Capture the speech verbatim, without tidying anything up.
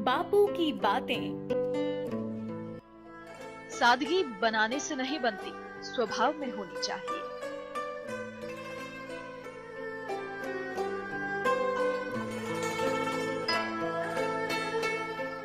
बापू की बातें। सादगी बनाने से नहीं बनती, स्वभाव में होनी चाहिए।